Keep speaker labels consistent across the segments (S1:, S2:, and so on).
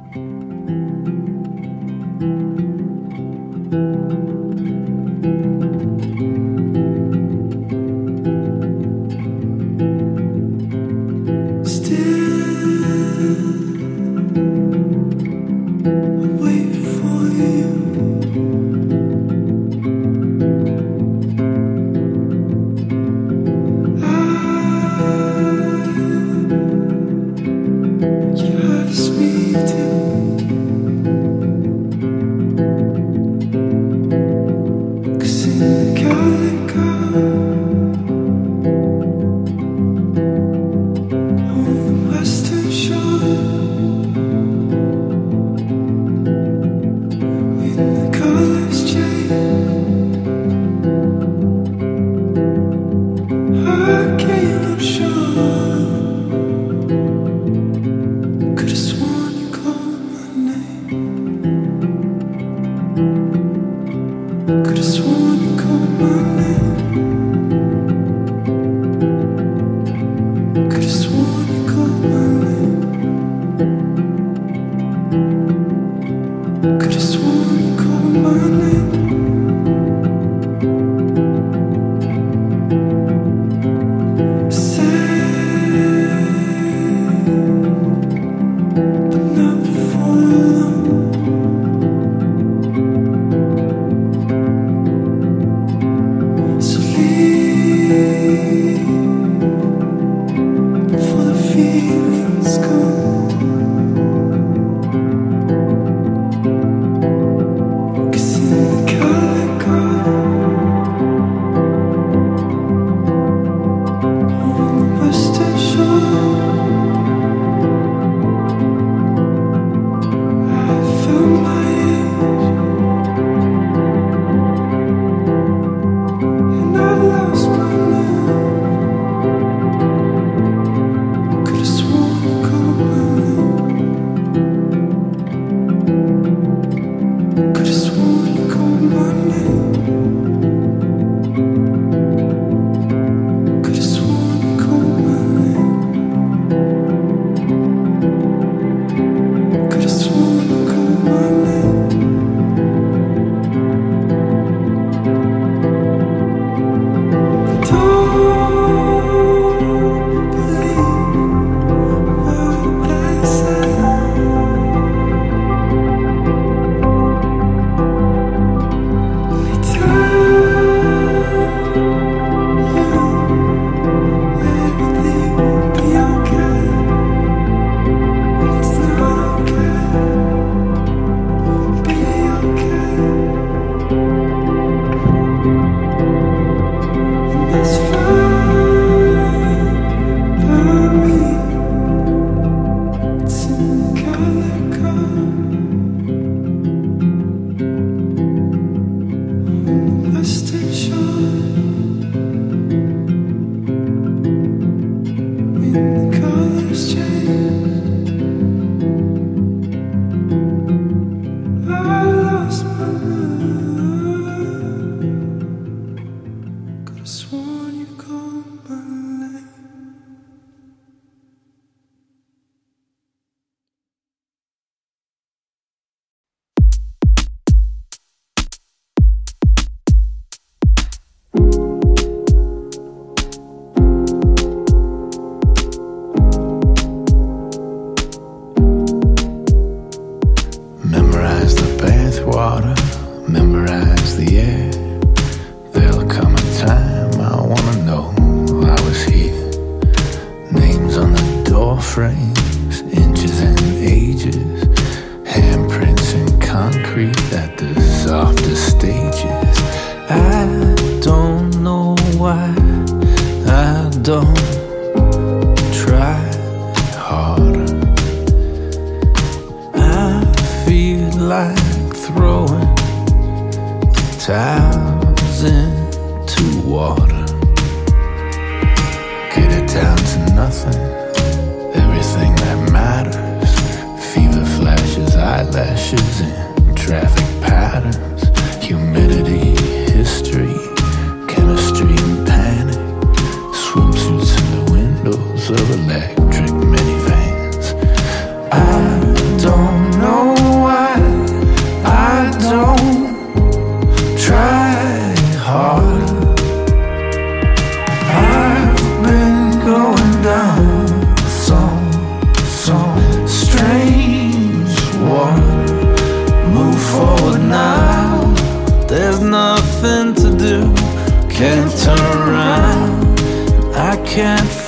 S1: Of electric minivans. I don't know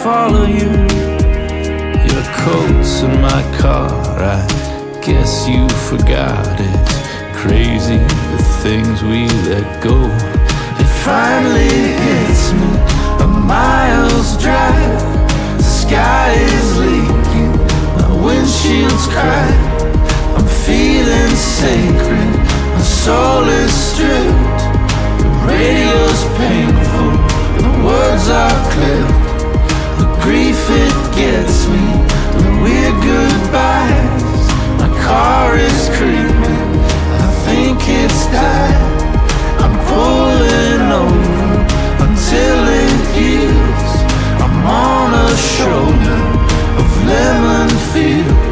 S1: follow you. Your coat's in my car, I guess you forgot. It's crazy the things we let go. It finally hits me, a mile's drive. The sky is leaking, my windshield's cracked. I'm feeling sacred, my soul is stripped. The radio's painful, the words are clipped. The grief it gets me, the weird goodbyes. My car is creeping, I think it's died. I'm pulling over until it heals. I'm on a shoulder of lemon fields.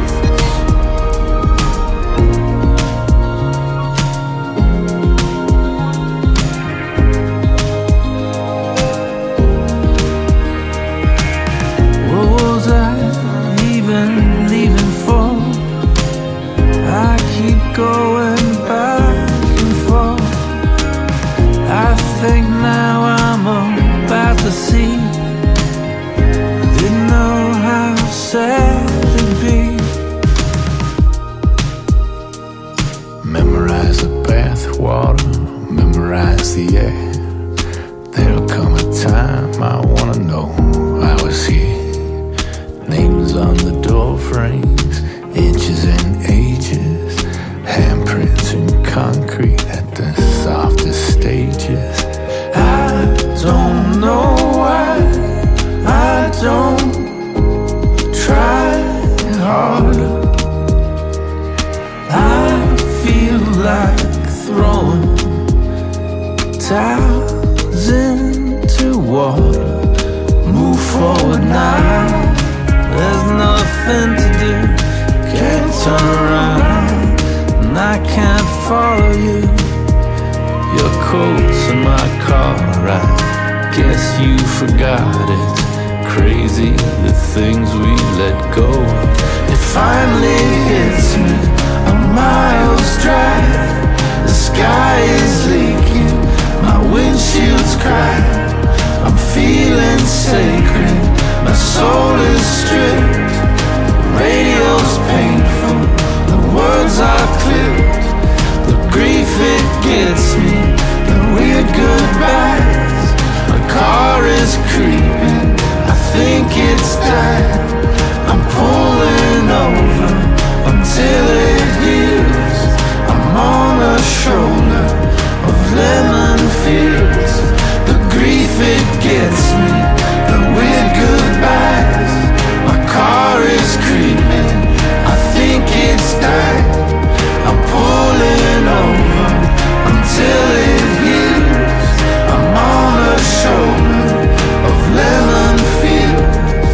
S1: Going back and forth, I think now I'm about to see. Didn't know how sad it'd be. Memorize the bathwater, memorize the air. There'll come a time I wanna know I was here. Names on the door frames, inches and ages. Handprints in concrete at the softest stages. I don't know why I don't try harder. I feel like throwing towels into water. Move forward now, there's nothing to do. Can't turn around, I can't follow you. Your coat's in my car, I guess you forgot. It's crazy the things we let go. It finally hits me, a mile's drive. The sky is leaking, my windshield's cracked. I'm feeling sacred, my soul is stripped. The radio's painful, the words are clipped. The grief it gets me, the weird goodbyes. My car is creeping, I think it's died. I'm pulling over until it heals. I'm on a shoulder of lemon fields. The grief it gets me, the weird goodbyes. My car is creeping, I think it's died. I'm pulling over until it heals. I'm on a shoulder of lemon fields.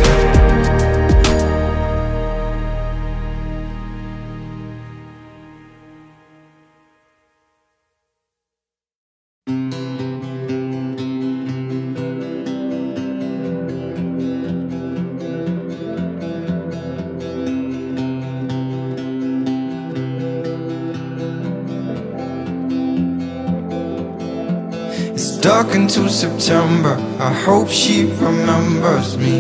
S2: Stuck into September, I hope she remembers me.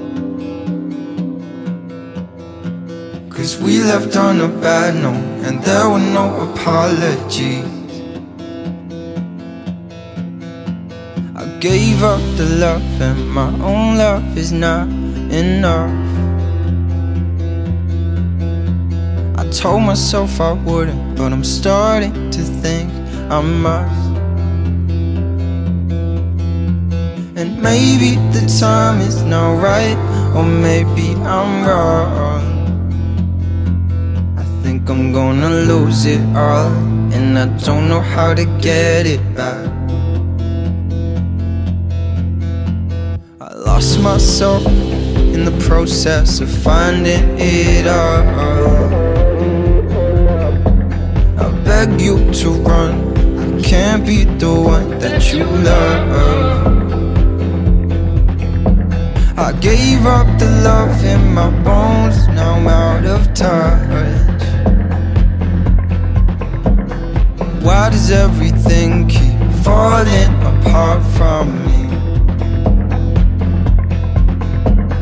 S2: 'Cause we left on a bad note and there were no apologies. I gave up the love and my own love is not enough. I told myself I wouldn't, but I'm starting to think I must. And maybe the time is not right, or maybe I'm wrong. I think I'm gonna lose it all, and I don't know how to get it back. I lost myself in the process of finding it all. I beg you to run, I can't be the one that you love. I gave up the love in my bones, now I'm out of touch. Why does everything keep falling apart from me?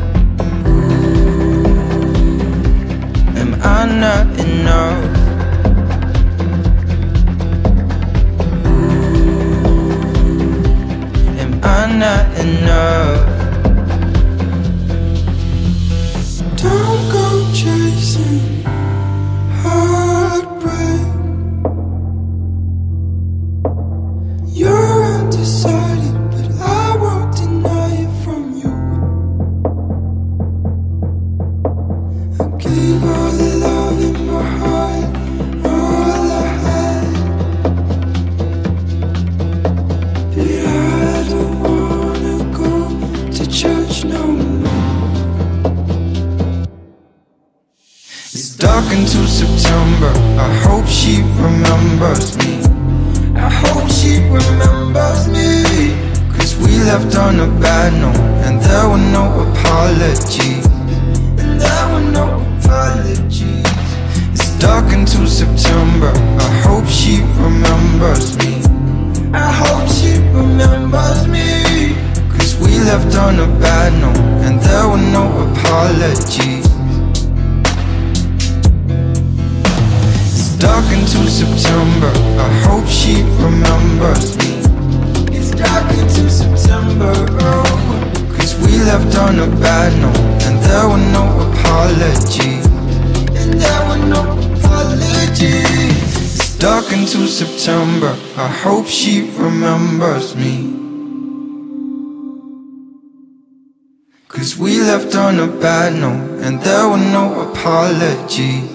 S2: into September. I hope she remembers me. I hope she remembers me. 'Cause we left on a bad note, and there were no apologies. And there were no apologies. It's dark into September. I hope she remembers me. I hope she remembers me. 'Cause we left on a bad note, and there were no apologies. It's dark into September. I hope she remembers me. It's dark into September, oh. 'Cause we left on a bad note, and there were no apologies. And there were no apologies. It's dark into September. I hope she remembers me. 'Cause we left on a bad note, and there were no apologies.